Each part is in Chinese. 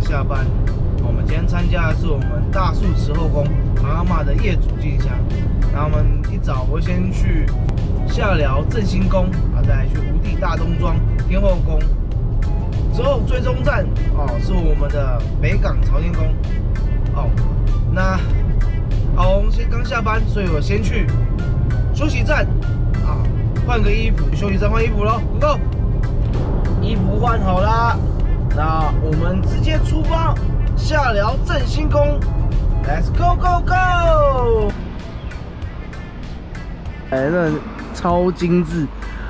下班。我们今天参加的是我们大树池后宫唐阿嬷的业主进香。然后我们一早会先去下寮振兴宫，再来去湖地大东庄天后宫。之后最终站是我们的北港朝天宫。那我们刚下班，所以我先去休息站换个衣服，休息站换衣服咯 ，Go！ 衣服换好啦，那我们直接出发下寮振兴宫 ，Let's go go go！ 真的超精致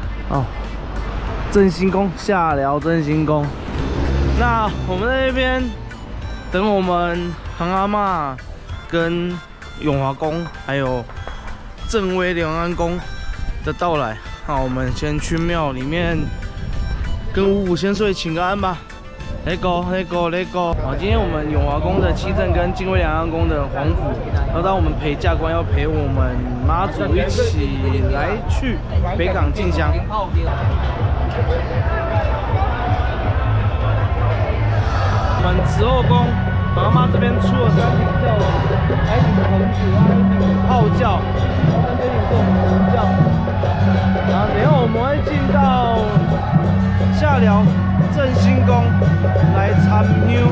振兴宫下寮振兴宫，那我们在那边等我们唐阿嬷跟永华宫还有正威良安宫的到来。好，我们先去庙里面跟五五千岁请个安吧。Let's go， Let's go， Let's go！ 今天我们永华宫的七正跟金威良安宫的皇府，然后当我们陪驾官要陪我们妈祖一起来去北港进香。我们慈后宫唐阿嬷这边出了3顶轿龙，还有1顶童子，还有1顶号轿，然后这顶是我们龙轿。然后等一下我们会进到下寮振兴宫来参香。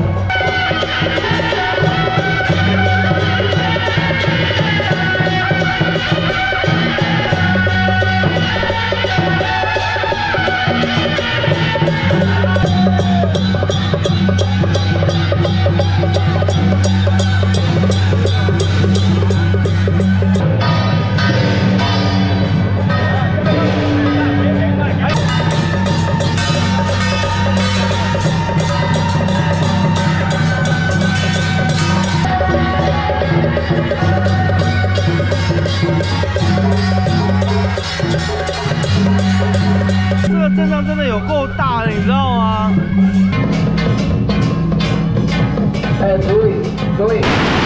这个阵仗真的有够大的，你知道吗？注意，注意。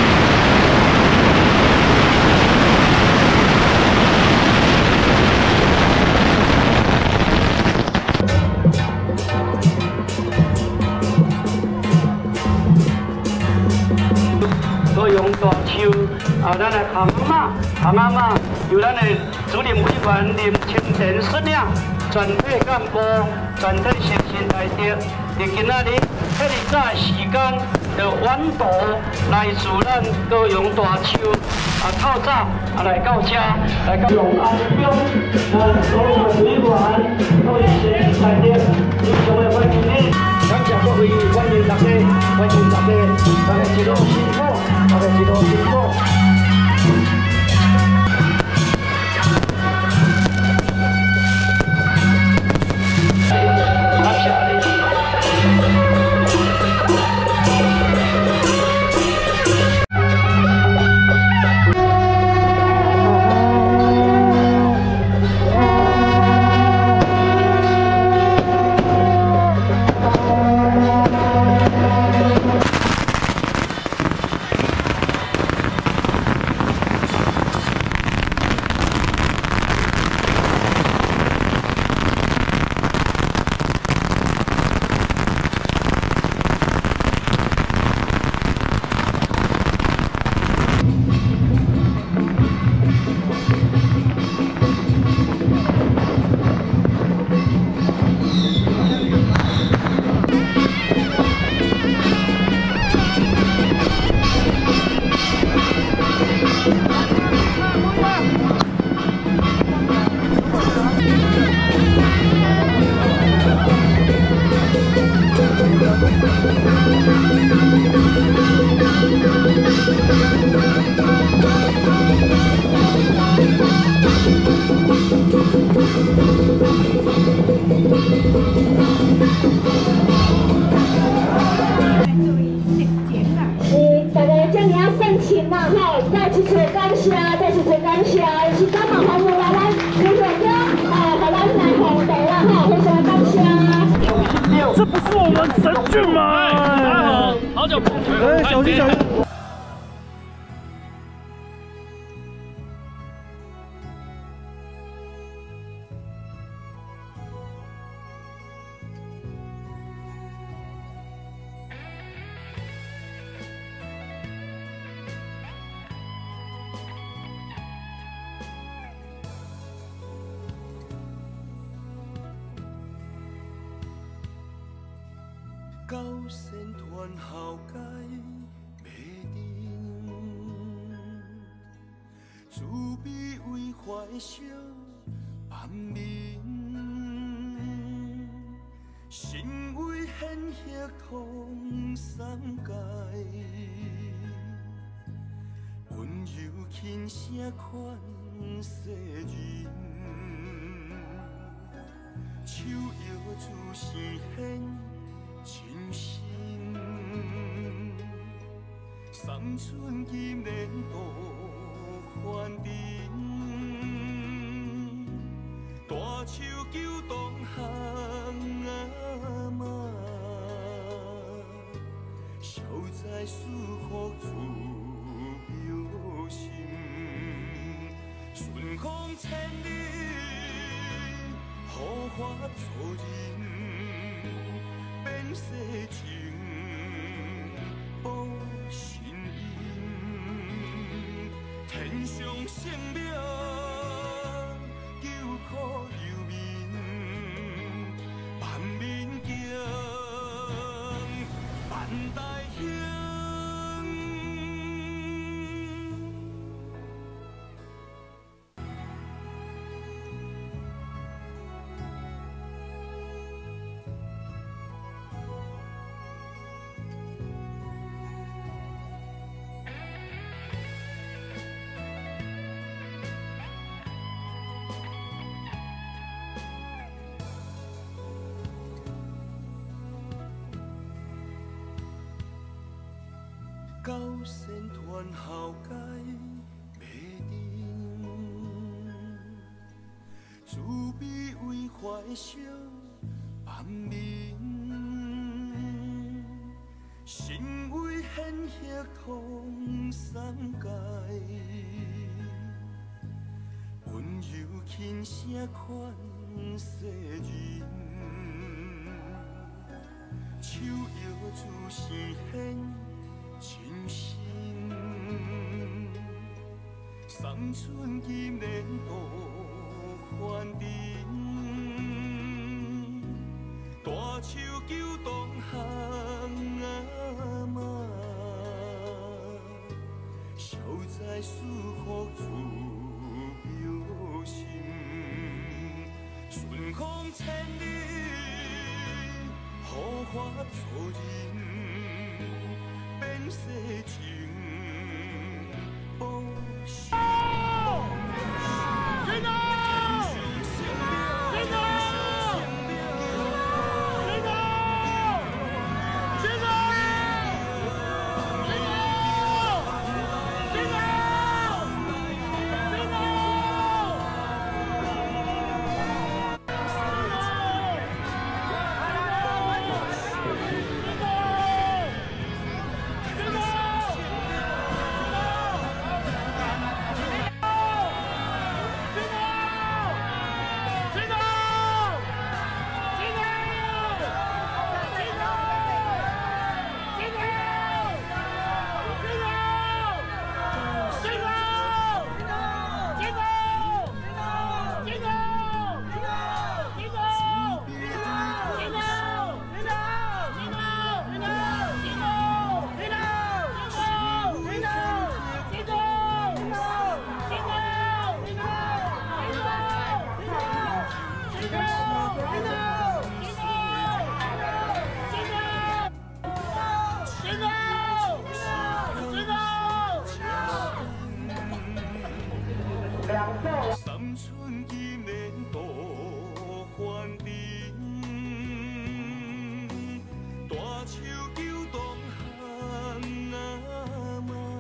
各用大手，咱的唐阿嬷由咱的主任委员林清田率领，全体干部、全体诚心来着。伫今仔日迄日早时间，就远渡来自咱高雄大树透早来到这，来到永安宫，所有的委员都是诚心来着，非常的欢迎你。感谢各位，欢迎大家，欢迎大家，大家一路辛苦，大家一路辛苦。 大家将你要盛情呐，哈，再次感谢，再次感谢，是咱嘛欢迎来咱高雄乡和咱来红地啦，哈，非常感谢。 这不是我们神骏吗？ 好久不见。 哎，小心小心。 到仙团后街马灯，慈悲为怀笑万民，神为显赫通三界，温柔轻声款世人，手摇出生显。 真心，三寸金莲渡凡尘，大手救东行阿嬷，消灾赐福自由心，顺风千里，护法助人。 变世情，保心因，天上圣命，救苦佑民，万民敬，万代兴。 到仙团后街马灯，慈悲为怀笑万民，神为显赫通三界，温柔轻声款世人，手摇出生显。 真心，三寸金莲渡凡尘，大手救东行阿嬷，消灾赐福自由心，顺风千里，护法助人。 变世情，保心。真的！真的！真的！真的！三寸金莲渡凡尘，大手救东行阿嬷，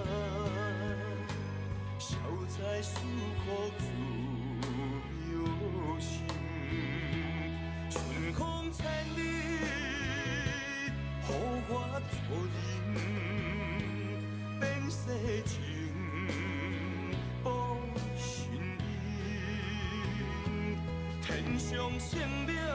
消灾赐福自由心，顺风千里，护法助人，变世情。 天上圣灵，